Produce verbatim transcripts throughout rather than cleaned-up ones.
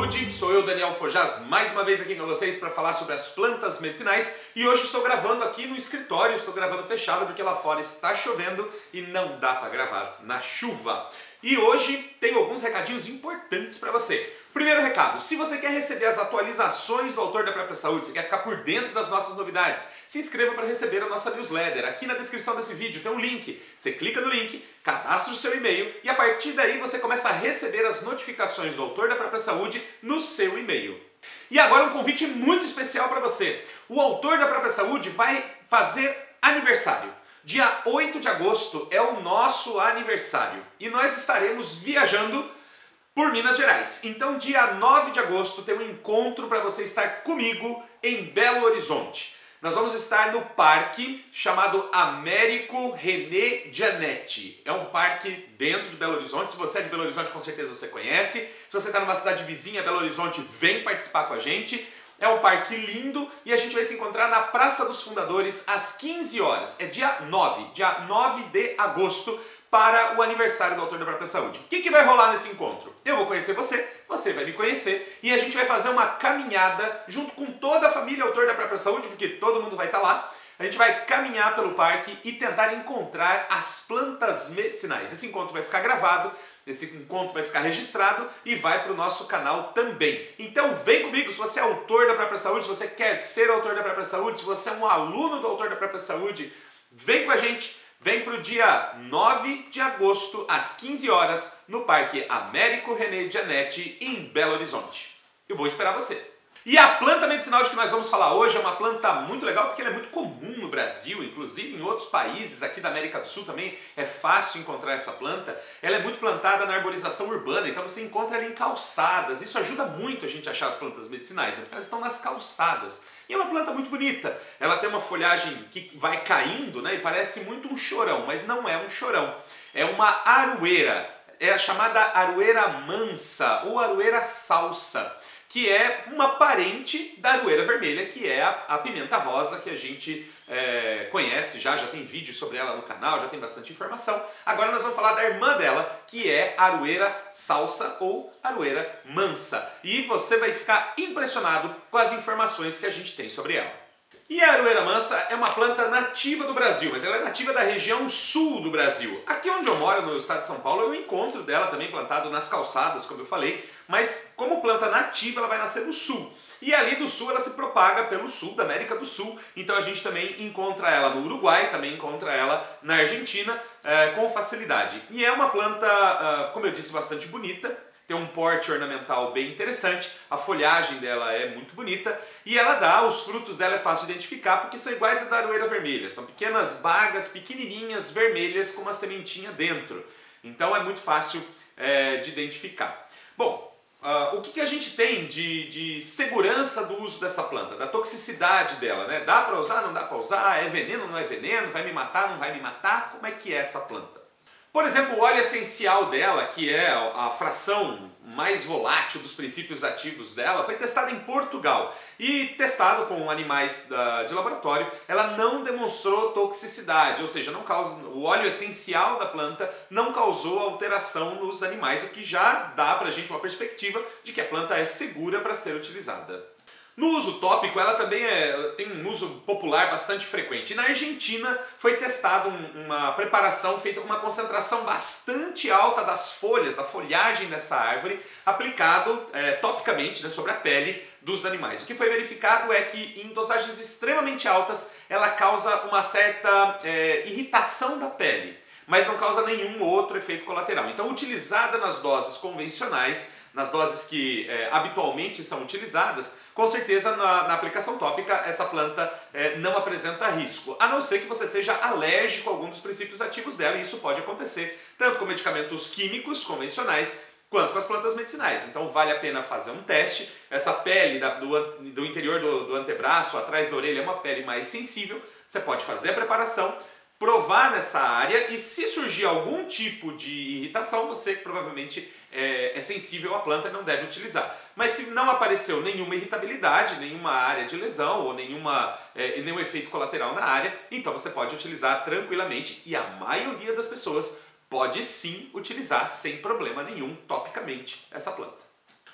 Saúde, sou eu, Daniel Fojas, mais uma vez aqui com vocês para falar sobre as plantas medicinais e hoje estou gravando aqui no escritório, estou gravando fechado porque lá fora está chovendo e não dá para gravar na chuva. E hoje tenho alguns recadinhos importantes para você. Primeiro recado, se você quer receber as atualizações do Autor da Própria Saúde, você quer ficar por dentro das nossas novidades, se inscreva para receber a nossa newsletter. Aqui na descrição desse vídeo tem um link, você clica no link, cadastra o seu e-mail e a partir daí você começa a receber as notificações do Autor da Própria Saúde no seu e-mail. E agora um convite muito especial para você. O Autor da Própria Saúde vai fazer aniversário. Dia oito de agosto é o nosso aniversário e nós estaremos viajando por Minas Gerais. Então, dia nove de agosto tem um encontro para você estar comigo em Belo Horizonte. Nós vamos estar no parque chamado Américo René Gianetti. É um parque dentro de Belo Horizonte. Se você é de Belo Horizonte, com certeza você conhece. Se você está numa cidade vizinha, Belo Horizonte, vem participar com a gente. É um parque lindo e a gente vai se encontrar na Praça dos Fundadores às quinze horas. É dia nove, dia nove de agosto, para o aniversário do Autor da Própria Saúde. O que, que vai rolar nesse encontro? Eu vou conhecer você, você vai me conhecer e a gente vai fazer uma caminhada junto com toda a família Autor da Própria Saúde, porque todo mundo vai estar lá. A gente vai caminhar pelo parque e tentar encontrar as plantas medicinais. Esse encontro vai ficar gravado, esse encontro vai ficar registrado e vai para o nosso canal também. Então vem comigo, se você é autor da própria saúde, se você quer ser autor da própria saúde, se você é um aluno do Autor da Própria Saúde, vem com a gente. Vem para o dia nove de agosto, às quinze horas, no Parque Américo René Gianetti, em Belo Horizonte. Eu vou esperar você. E a planta medicinal de que nós vamos falar hoje é uma planta muito legal porque ela é muito comum no Brasil, inclusive em outros países aqui da América do Sul também é fácil encontrar essa planta. Ela é muito plantada na arborização urbana, então você encontra ela em calçadas. Isso ajuda muito a gente a achar as plantas medicinais, né? Porque elas estão nas calçadas. E é uma planta muito bonita. Ela tem uma folhagem que vai caindo, né? E parece muito um chorão, mas não é um chorão. É uma aroeira. É a chamada aroeira mansa ou aroeira salsa, que é uma parente da aroeira vermelha, que é a, a pimenta rosa, que a gente é, conhece já, já tem vídeo sobre ela no canal, já tem bastante informação. Agora nós vamos falar da irmã dela, que é a aroeira salsa ou aroeira mansa. E você vai ficar impressionado com as informações que a gente tem sobre ela. E a aroeira mansa é uma planta nativa do Brasil, mas ela é nativa da região sul do Brasil. Aqui onde eu moro, no estado de São Paulo, eu encontro dela também plantado nas calçadas, como eu falei, mas como planta nativa ela vai nascer no sul. E ali do sul ela se propaga pelo sul da América do Sul, então a gente também encontra ela no Uruguai, também encontra ela na Argentina é, com facilidade. E é uma planta, como eu disse, bastante bonita. Tem um porte ornamental bem interessante, a folhagem dela é muito bonita e ela dá, os frutos dela é fácil de identificar porque são iguais à da aroeira vermelha, são pequenas bagas pequenininhas vermelhas com uma sementinha dentro, então é muito fácil é, de identificar. Bom, uh, o que, que a gente tem de, de segurança do uso dessa planta, da toxicidade dela, né? Dá para usar, não dá para usar, é veneno, não é veneno, vai me matar, não vai me matar, como é que é essa planta? Por exemplo, o óleo essencial dela, que é a fração mais volátil dos princípios ativos dela, foi testado em Portugal e testado com animais de laboratório, ela não demonstrou toxicidade, ou seja, não causa, o óleo essencial da planta não causou alteração nos animais, o que já dá pra gente uma perspectiva de que a planta é segura para ser utilizada. No uso tópico, ela também é, tem um uso popular bastante frequente. E na Argentina foi testada um, uma preparação feita com uma concentração bastante alta das folhas, da folhagem dessa árvore, aplicado é, topicamente, né, sobre a pele dos animais. O que foi verificado é que em dosagens extremamente altas ela causa uma certa é, irritação da pele, mas não causa nenhum outro efeito colateral. Então, utilizada nas doses convencionais, nas doses que é, habitualmente são utilizadas, com certeza na, na aplicação tópica essa planta é, não apresenta risco, a não ser que você seja alérgico a algum dos princípios ativos dela, e isso pode acontecer tanto com medicamentos químicos convencionais quanto com as plantas medicinais. Então vale a pena fazer um teste. Essa pele da, do, do interior do, do antebraço, atrás da orelha, é uma pele mais sensível, você pode fazer a preparação, provar nessa área e se surgir algum tipo de irritação, você provavelmente é, é sensível à planta e não deve utilizar. Mas se não apareceu nenhuma irritabilidade, nenhuma área de lesão ou nenhuma, é, nenhum efeito colateral na área, então você pode utilizar tranquilamente e a maioria das pessoas pode sim utilizar sem problema nenhum topicamente essa planta.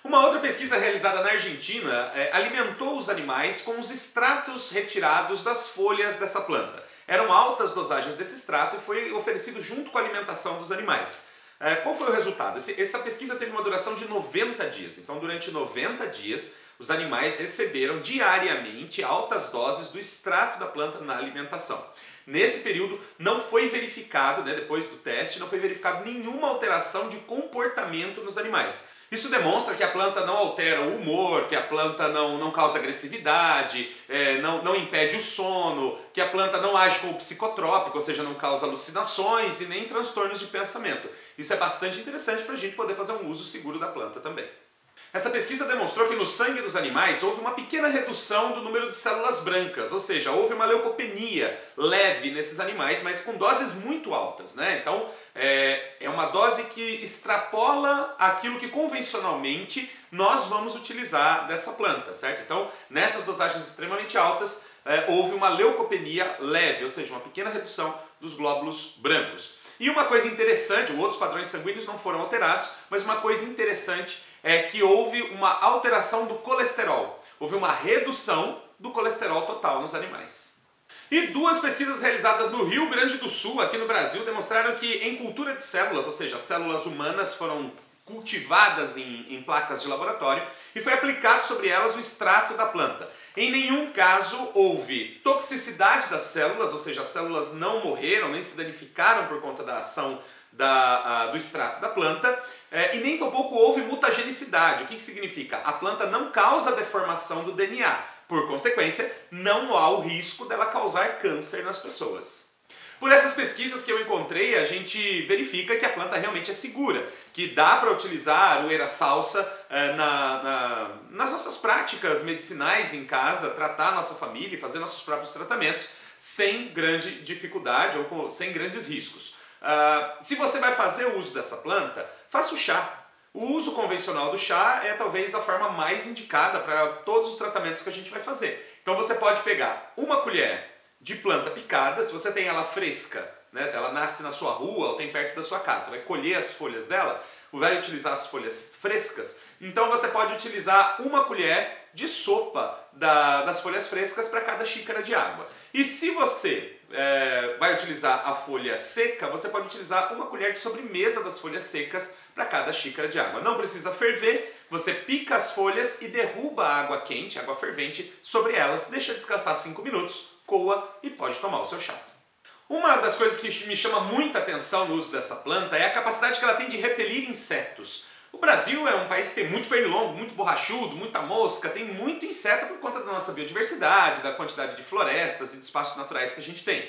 Uma outra pesquisa realizada na Argentina é, alimentou os animais com os extratos retirados das folhas dessa planta. Eram altas dosagens desse extrato e foi oferecido junto com a alimentação dos animais. É, qual foi o resultado? Esse, essa pesquisa teve uma duração de noventa dias. Então, durante noventa dias, os animais receberam diariamente altas doses do extrato da planta na alimentação. Nesse período não foi verificado, né, depois do teste, não foi verificado nenhuma alteração de comportamento nos animais. Isso demonstra que a planta não altera o humor, que a planta não, não causa agressividade, é, não, não impede o sono, que a planta não age como psicotrópico, ou seja, não causa alucinações e nem transtornos de pensamento. Isso é bastante interessante para a gente poder fazer um uso seguro da planta também. Essa pesquisa demonstrou que no sangue dos animais houve uma pequena redução do número de células brancas, ou seja, houve uma leucopenia leve nesses animais, mas com doses muito altas, né? Então é, é uma dose que extrapola aquilo que convencionalmente nós vamos utilizar dessa planta, certo? Então nessas dosagens extremamente altas é, houve uma leucopenia leve, ou seja, uma pequena redução dos glóbulos brancos. E uma coisa interessante, outros padrões sanguíneos não foram alterados, mas uma coisa interessante é que houve uma alteração do colesterol. Houve uma redução do colesterol total nos animais. E duas pesquisas realizadas no Rio Grande do Sul, aqui no Brasil, demonstraram que em cultura de células, ou seja, células humanas foram cultivadas em, em placas de laboratório e foi aplicado sobre elas o extrato da planta. Em nenhum caso houve toxicidade das células, ou seja, as células não morreram nem se danificaram por conta da ação Da, a, do extrato da planta, é, e nem tampouco houve mutagenicidade. O que, que significa? A planta não causa deformação do D N A, por consequência, não há o risco dela causar câncer nas pessoas. Por essas pesquisas que eu encontrei, a gente verifica que a planta realmente é segura, que dá para utilizar a aroeira salsa é, na, na, nas nossas práticas medicinais em casa, tratar a nossa família e fazer nossos próprios tratamentos sem grande dificuldade ou com, sem grandes riscos. Uh, se você vai fazer o uso dessa planta, faça o chá. O uso convencional do chá é talvez a forma mais indicada para todos os tratamentos que a gente vai fazer. Então você pode pegar uma colher de planta picada, se você tem ela fresca, né, ela nasce na sua rua ou tem perto da sua casa, você vai colher as folhas dela, vai utilizar as folhas frescas, então você pode utilizar uma colher de sopa da, das folhas frescas para cada xícara de água. E se você é, vai utilizar a folha seca, você pode utilizar uma colher de sobremesa das folhas secas para cada xícara de água. Não precisa ferver, você pica as folhas e derruba a água quente, água fervente, sobre elas, deixa descansar cinco minutos, coa e pode tomar o seu chá. Uma das coisas que me chama muita atenção no uso dessa planta é a capacidade que ela tem de repelir insetos. O Brasil é um país que tem muito pernilongo, muito borrachudo, muita mosca, tem muito inseto por conta da nossa biodiversidade, da quantidade de florestas e de espaços naturais que a gente tem.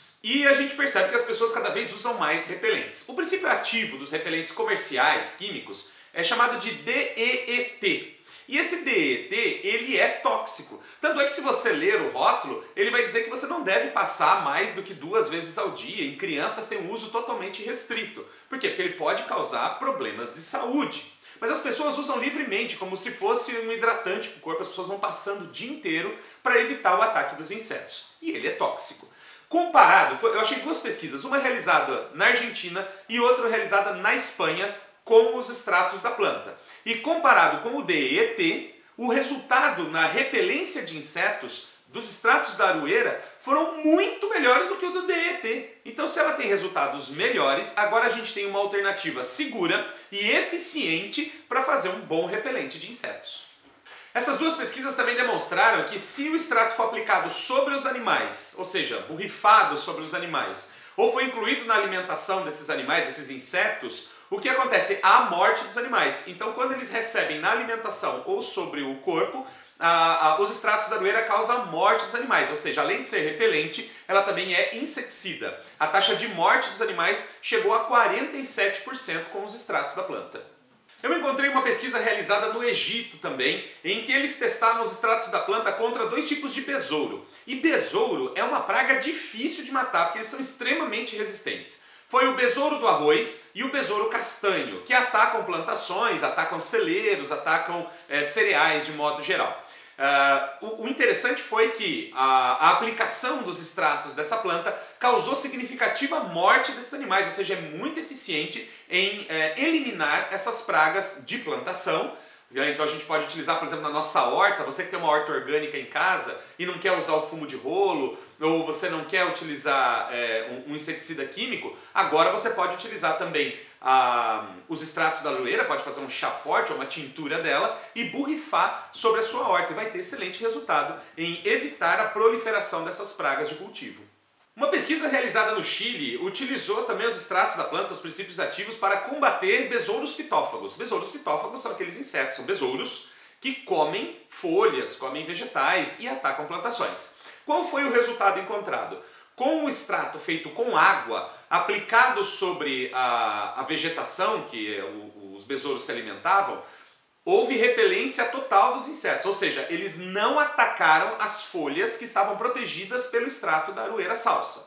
E a gente percebe que as pessoas cada vez usam mais repelentes. O princípio ativo dos repelentes comerciais, químicos, é chamado de D E E T. E esse D E E T, ele é tóxico. Tanto é que se você ler o rótulo, ele vai dizer que você não deve passar mais do que duas vezes ao dia. Em crianças tem um uso totalmente restrito. Por quê? Porque ele pode causar problemas de saúde. Mas as pessoas usam livremente, como se fosse um hidratante para o corpo. As pessoas vão passando o dia inteiro para evitar o ataque dos insetos. E ele é tóxico. Comparado, eu achei duas pesquisas, uma realizada na Argentina e outra realizada na Espanha, com os extratos da planta. E comparado com o D E E T, o resultado na repelência de insetos dos extratos da aroeira foram muito melhores do que o do D E E T. Então, se ela tem resultados melhores, agora a gente tem uma alternativa segura e eficiente para fazer um bom repelente de insetos. Essas duas pesquisas também demonstraram que se o extrato for aplicado sobre os animais, ou seja, borrifado sobre os animais, ou foi incluído na alimentação desses animais, desses insetos, o que acontece? Há a morte dos animais. Então, quando eles recebem na alimentação ou sobre o corpo, a, a, os extratos da aroeira causam a morte dos animais. Ou seja, além de ser repelente, ela também é inseticida. A taxa de morte dos animais chegou a quarenta e sete por cento com os extratos da planta. Eu encontrei uma pesquisa realizada no Egito também, em que eles testaram os extratos da planta contra dois tipos de besouro. E besouro é uma praga difícil de matar, porque eles são extremamente resistentes. Foi o besouro do arroz e o besouro castanho, que atacam plantações, atacam celeiros, atacam é, cereais de modo geral. Uh, o, o interessante foi que a, a aplicação dos extratos dessa planta causou significativa morte desses animais, ou seja, é muito eficiente em é, eliminar essas pragas de plantação, Então a gente pode utilizar, por exemplo, na nossa horta, você que tem uma horta orgânica em casa e não quer usar o fumo de rolo, ou você não quer utilizar é, um, um inseticida químico, agora você pode utilizar também ah, os extratos da aroeira, pode fazer um chá forte ou uma tintura dela e borrifar sobre a sua horta e vai ter excelente resultado em evitar a proliferação dessas pragas de cultivo. Uma pesquisa realizada no Chile utilizou também os extratos da planta, os princípios ativos, para combater besouros fitófagos. Besouros fitófagos são aqueles insetos, são besouros que comem folhas, comem vegetais e atacam plantações. Qual foi o resultado encontrado? Com o extrato feito com água, aplicado sobre a, a vegetação que o, os besouros se alimentavam, houve repelência total dos insetos, ou seja, eles não atacaram as folhas que estavam protegidas pelo extrato da aroeira salsa.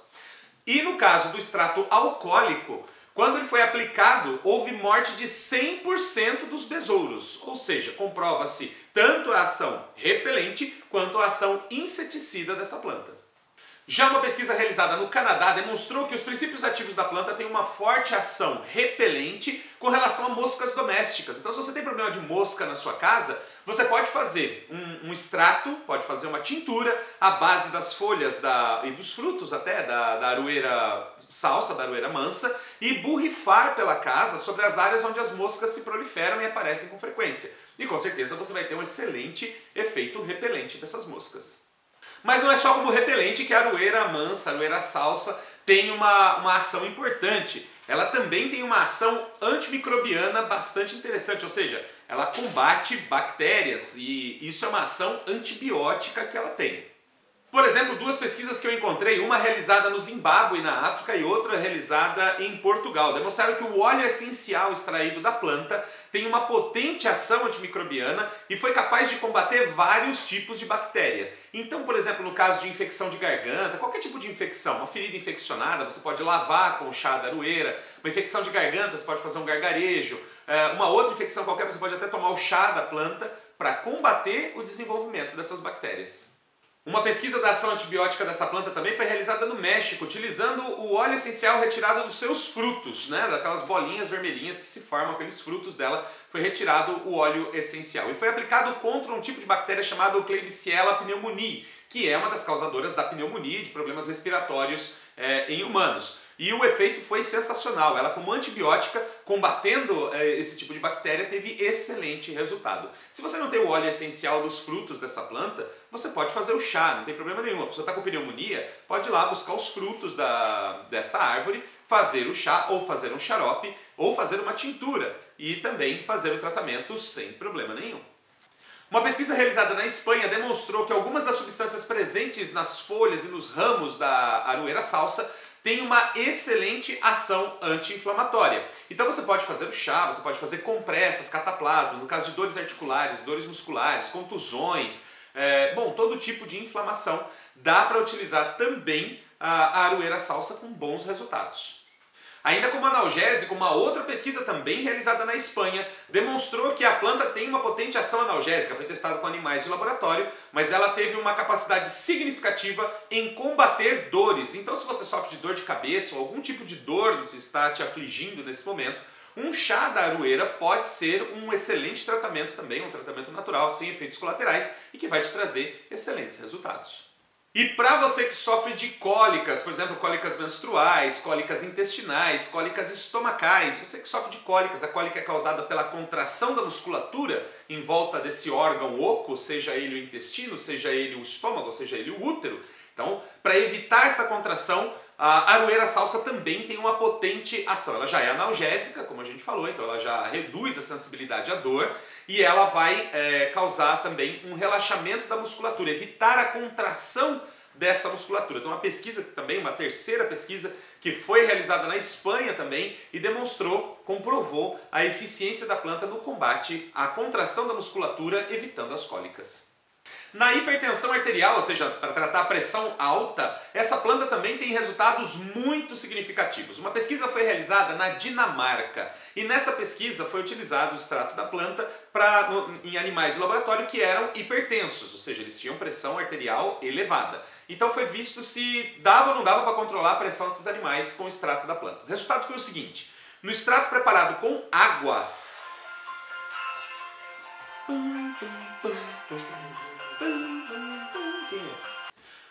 E no caso do extrato alcoólico, quando ele foi aplicado, houve morte de cem por cento dos besouros, ou seja, comprova-se tanto a ação repelente quanto a ação inseticida dessa planta. Já uma pesquisa realizada no Canadá demonstrou que os princípios ativos da planta têm uma forte ação repelente com relação a moscas domésticas. Então, se você tem problema de mosca na sua casa, você pode fazer um, um extrato, pode fazer uma tintura à base das folhas da, e dos frutos até da, da aroeira salsa, da aroeira mansa, e borrifar pela casa sobre as áreas onde as moscas se proliferam e aparecem com frequência. E com certeza você vai ter um excelente efeito repelente dessas moscas. Mas não é só como repelente que a aroeira mansa, a aroeira salsa tem uma, uma ação importante. Ela também tem uma ação antimicrobiana bastante interessante, ou seja, ela combate bactérias e isso é uma ação antibiótica que ela tem. Por exemplo, duas pesquisas que eu encontrei, uma realizada no Zimbábue, na África, e outra realizada em Portugal, demonstraram que o óleo essencial extraído da planta tem uma potente ação antimicrobiana e foi capaz de combater vários tipos de bactéria. Então, por exemplo, no caso de infecção de garganta, qualquer tipo de infecção, uma ferida infeccionada, você pode lavar com o chá da aroeira, uma infecção de garganta, você pode fazer um gargarejo, uma outra infecção qualquer, você pode até tomar o chá da planta para combater o desenvolvimento dessas bactérias. Uma pesquisa da ação antibiótica dessa planta também foi realizada no México, utilizando o óleo essencial retirado dos seus frutos, né? Daquelas bolinhas vermelhinhas que se formam, aqueles frutos dela, foi retirado o óleo essencial. E foi aplicado contra um tipo de bactéria chamado Klebsiella pneumoniae, que é uma das causadoras da pneumonia e de problemas respiratórios é, em humanos. E o efeito foi sensacional. Ela, como antibiótica, combatendo eh, esse tipo de bactéria, teve excelente resultado. Se você não tem o óleo essencial dos frutos dessa planta, você pode fazer o chá, não tem problema nenhum. A pessoa está com pneumonia, pode ir lá buscar os frutos da, dessa árvore, fazer o chá, ou fazer um xarope, ou fazer uma tintura, e também fazer o tratamento sem problema nenhum. Uma pesquisa realizada na Espanha demonstrou que algumas das substâncias presentes nas folhas e nos ramos da aroeira salsa tem uma excelente ação anti-inflamatória. Então você pode fazer o chá, você pode fazer compressas, cataplasma, no caso de dores articulares, dores musculares, contusões, é, bom, todo tipo de inflamação. Dá para utilizar também a aroeira salsa com bons resultados. Ainda como analgésico, uma outra pesquisa também realizada na Espanha demonstrou que a planta tem uma potente ação analgésica, foi testada com animais de laboratório, mas ela teve uma capacidade significativa em combater dores. Então, se você sofre de dor de cabeça ou algum tipo de dor que está te afligindo nesse momento, um chá da aroeira pode ser um excelente tratamento também, um tratamento natural, sem efeitos colaterais e que vai te trazer excelentes resultados. E para você que sofre de cólicas, por exemplo, cólicas menstruais, cólicas intestinais, cólicas estomacais, você que sofre de cólicas, a cólica é causada pela contração da musculatura em volta desse órgão oco, seja ele o intestino, seja ele o estômago, seja ele o útero. Então, para evitar essa contração, a aroeira salsa também tem uma potente ação. Ela já é analgésica, como a gente falou, então ela já reduz a sensibilidade à dor e ela vai é, causar também um relaxamento da musculatura, evitar a contração dessa musculatura. Então uma pesquisa também, uma terceira pesquisa que foi realizada na Espanha também e demonstrou, comprovou a eficiência da planta no combate à contração da musculatura, evitando as cólicas. Na hipertensão arterial, ou seja, para tratar a pressão alta, essa planta também tem resultados muito significativos. Uma pesquisa foi realizada na Dinamarca e nessa pesquisa foi utilizado o extrato da planta pra, no, em animais de laboratório que eram hipertensos, ou seja, eles tinham pressão arterial elevada. Então foi visto se dava ou não dava para controlar a pressão desses animais com o extrato da planta. O resultado foi o seguinte: no extrato preparado com água,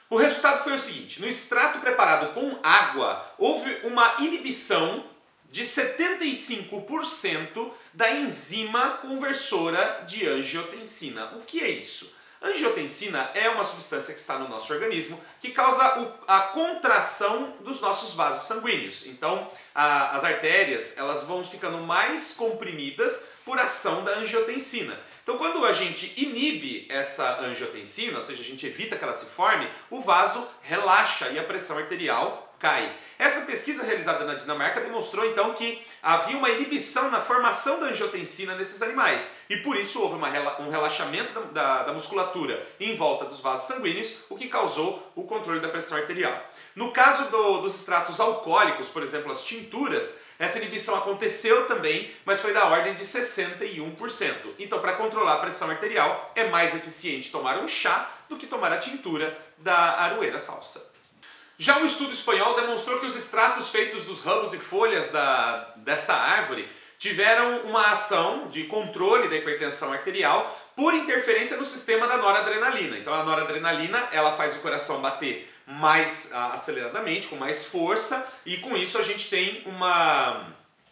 O resultado foi o seguinte: no extrato preparado com água, houve uma inibição de setenta e cinco por cento da enzima conversora de angiotensina. O que é isso? Angiotensina é uma substância que está no nosso organismo que causa a contração dos nossos vasos sanguíneos. Então, a, as artérias elas vão ficando mais comprimidas por ação da angiotensina. Então, quando a gente inibe essa angiotensina, ou seja, a gente evita que ela se forme, o vaso relaxa e a pressão arterial cai. Essa pesquisa realizada na Dinamarca demonstrou então que havia uma inibição na formação da angiotensina nesses animais e por isso houve uma, um relaxamento da, da, da musculatura em volta dos vasos sanguíneos, o que causou o controle da pressão arterial. No caso do, dos extratos alcoólicos, por exemplo, as tinturas, essa inibição aconteceu também, mas foi da ordem de sessenta e um por cento. Então, para controlar a pressão arterial, é mais eficiente tomar um chá do que tomar a tintura da aroeira salsa. Já um estudo espanhol demonstrou que os extratos feitos dos ramos e folhas da, dessa árvore tiveram uma ação de controle da hipertensão arterial por interferência no sistema da noradrenalina. Então a noradrenalina ela faz o coração bater mais ah, aceleradamente, com mais força, e com isso a gente tem uma,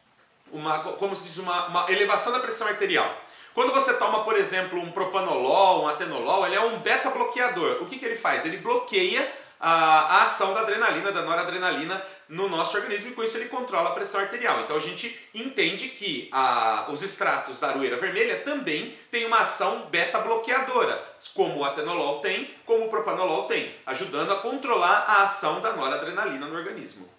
uma como se diz, uma, uma elevação da pressão arterial. Quando você toma, por exemplo, um propanolol, um atenolol, ele é um beta-bloqueador. O que, que ele faz? Ele bloqueia a, a ação da adrenalina, da noradrenalina no nosso organismo e com isso ele controla a pressão arterial. Então a gente entende que a, os extratos da aroeira vermelha também têm uma ação beta-bloqueadora, como o atenolol tem, como o propanolol tem, ajudando a controlar a ação da noradrenalina no organismo.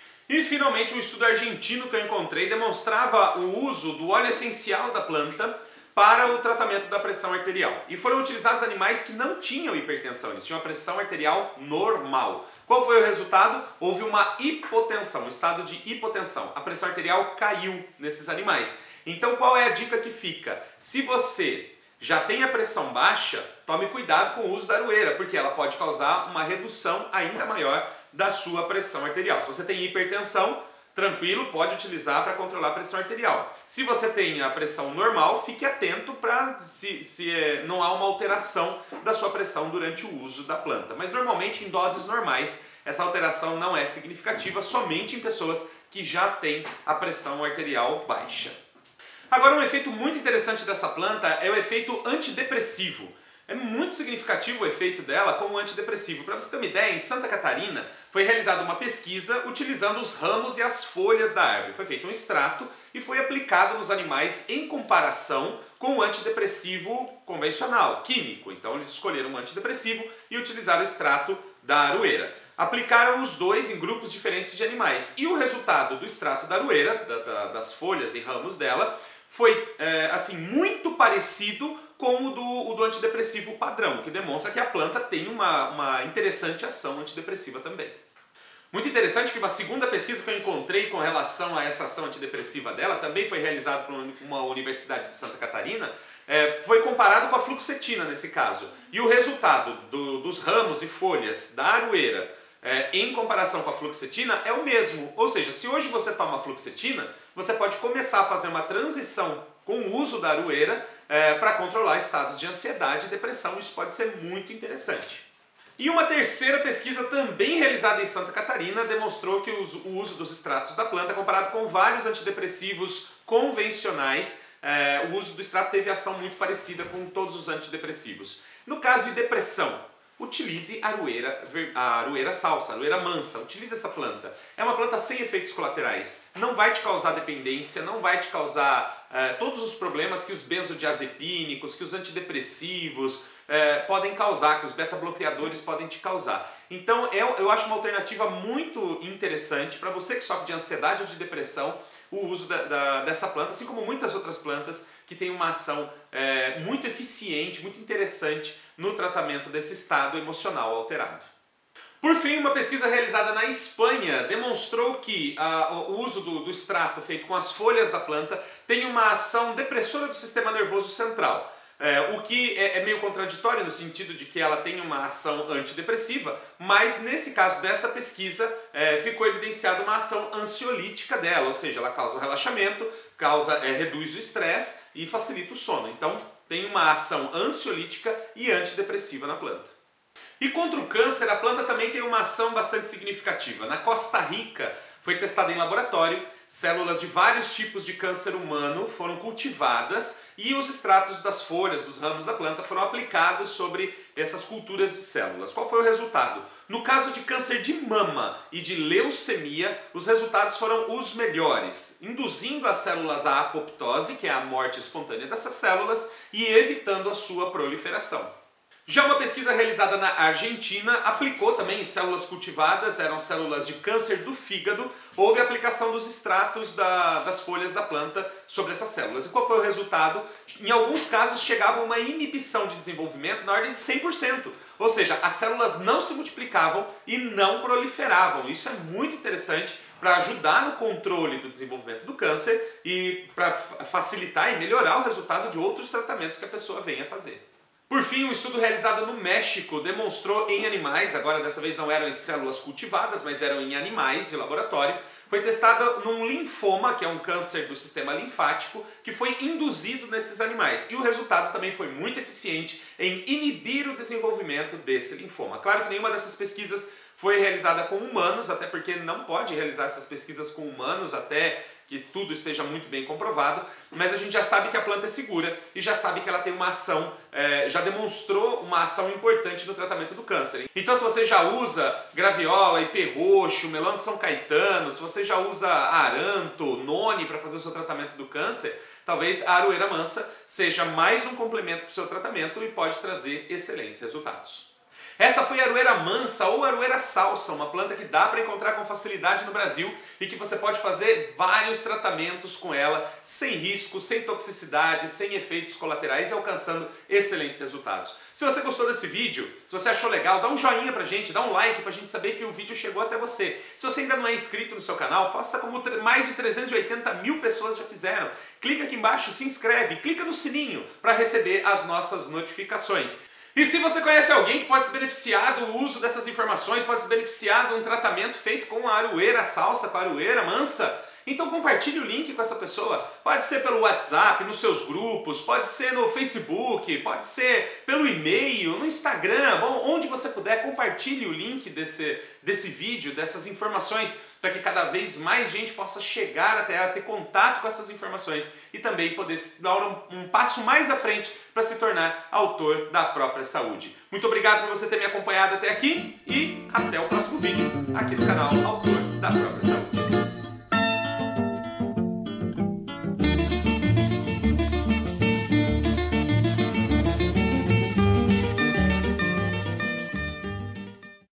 E finalmente um estudo argentino que eu encontrei demonstrava o uso do óleo essencial da planta para o tratamento da pressão arterial. E foram utilizados animais que não tinham hipertensão, eles tinham a pressão arterial normal. Qual foi o resultado? Houve uma hipotensão, um estado de hipotensão. A pressão arterial caiu nesses animais. Então qual é a dica que fica? Se você já tem a pressão baixa, tome cuidado com o uso da aroeira, porque ela pode causar uma redução ainda maior da sua pressão arterial. Se você tem hipertensão, tranquilo, pode utilizar para controlar a pressão arterial. Se você tem a pressão normal, fique atento para se, se é, não há uma alteração da sua pressão durante o uso da planta. Mas normalmente em doses normais essa alteração não é significativa, somente em pessoas que já têm a pressão arterial baixa. Agora um efeito muito interessante dessa planta é o efeito antidepressivo. É muito significativo o efeito dela como antidepressivo. Para você ter uma ideia, em Santa Catarina foi realizada uma pesquisa utilizando os ramos e as folhas da árvore. Foi feito um extrato e foi aplicado nos animais em comparação com o antidepressivo convencional, químico. Então eles escolheram um antidepressivo e utilizaram o extrato da aroeira. Aplicaram os dois em grupos diferentes de animais. E o resultado do extrato da aroeira, da, da, das folhas e ramos dela, foi é, assim, muito parecido com o do, o do antidepressivo padrão, que demonstra que a planta tem uma, uma interessante ação antidepressiva também. Muito interessante que uma segunda pesquisa que eu encontrei com relação a essa ação antidepressiva dela, também foi realizada por uma universidade de Santa Catarina, é, foi comparado com a fluoxetina nesse caso. E o resultado do, dos ramos e folhas da aroeira É, em comparação com a fluoxetina é o mesmo. Ou seja, se hoje você toma fluoxetina, você pode começar a fazer uma transição com o uso da aroeira é, para controlar estados de ansiedade e depressão. Isso pode ser muito interessante. E uma terceira pesquisa também realizada em Santa Catarina demonstrou que o uso dos extratos da planta, comparado com vários antidepressivos convencionais, é, o uso do extrato teve ação muito parecida com todos os antidepressivos. No caso de depressão, utilize a aroeira, a aroeira salsa, a aroeira mansa, utilize essa planta. É uma planta sem efeitos colaterais, não vai te causar dependência, não vai te causar eh, todos os problemas que os benzodiazepínicos, que os antidepressivos eh, podem causar, que os beta-bloqueadores podem te causar. Então eu, eu acho uma alternativa muito interessante para você que sofre de ansiedade ou de depressão, o uso da, da, dessa planta, assim como muitas outras plantas que têm uma ação é, muito eficiente, muito interessante no tratamento desse estado emocional alterado. Por fim, uma pesquisa realizada na Espanha demonstrou que a, o uso do, do extrato feito com as folhas da planta tem uma ação depressora do sistema nervoso central. É, o que é, é meio contraditório no sentido de que ela tem uma ação antidepressiva, mas nesse caso dessa pesquisa é, ficou evidenciada uma ação ansiolítica dela, ou seja, ela causa um relaxamento, causa, é, reduz o estresse e facilita o sono. Então tem uma ação ansiolítica e antidepressiva na planta. E contra o câncer, a planta também tem uma ação bastante significativa. Na Costa Rica, foi testada em laboratório, células de vários tipos de câncer humano foram cultivadas e os extratos das folhas, dos ramos da planta foram aplicados sobre essas culturas de células. Qual foi o resultado? No caso de câncer de mama e de leucemia, os resultados foram os melhores, induzindo as células à apoptose, que é a morte espontânea dessas células, e evitando a sua proliferação. Já uma pesquisa realizada na Argentina aplicou também em células cultivadas, eram células de câncer do fígado, houve aplicação dos extratos da, das folhas da planta sobre essas células. E qual foi o resultado? Em alguns casos chegava uma inibição de desenvolvimento na ordem de cem por cento, ou seja, as células não se multiplicavam e não proliferavam. Isso é muito interessante para ajudar no controle do desenvolvimento do câncer e para facilitar e melhorar o resultado de outros tratamentos que a pessoa venha fazer. Por fim, um estudo realizado no México demonstrou em animais, agora dessa vez não eram em células cultivadas, mas eram em animais de laboratório, foi testada num linfoma, que é um câncer do sistema linfático, que foi induzido nesses animais. E o resultado também foi muito eficiente em inibir o desenvolvimento desse linfoma. Claro que nenhuma dessas pesquisas foi realizada com humanos, até porque não pode realizar essas pesquisas com humanos até que tudo esteja muito bem comprovado, mas a gente já sabe que a planta é segura e já sabe que ela tem uma ação, é, já demonstrou uma ação importante no tratamento do câncer. Então se você já usa graviola, ipê roxo, melão de São Caetano, se você já usa aranto, noni para fazer o seu tratamento do câncer, talvez a aroeira mansa seja mais um complemento para o seu tratamento e pode trazer excelentes resultados. Essa foi a aroeira mansa ou aroeira salsa, uma planta que dá para encontrar com facilidade no Brasil e que você pode fazer vários tratamentos com ela sem risco, sem toxicidade, sem efeitos colaterais e alcançando excelentes resultados. Se você gostou desse vídeo, se você achou legal, dá um joinha pra gente, dá um like pra gente saber que o vídeo chegou até você. Se você ainda não é inscrito no seu canal, faça como mais de trezentas e oitenta mil pessoas já fizeram. Clica aqui embaixo, se inscreve, clica no sininho para receber as nossas notificações. E se você conhece alguém que pode se beneficiar do uso dessas informações, pode se beneficiar de um tratamento feito com a aroeira salsa, com a aroeira mansa, então compartilhe o link com essa pessoa. Pode ser pelo WhatsApp, nos seus grupos, pode ser no Facebook, pode ser pelo e-mail, no Instagram, bom, onde você puder, compartilhe o link desse, desse vídeo, dessas informações, para que cada vez mais gente possa chegar até ela, ter contato com essas informações e também poder dar um, um passo mais à frente para se tornar autor da própria saúde. Muito obrigado por você ter me acompanhado até aqui e até o próximo vídeo aqui no canal Autor da Própria Saúde.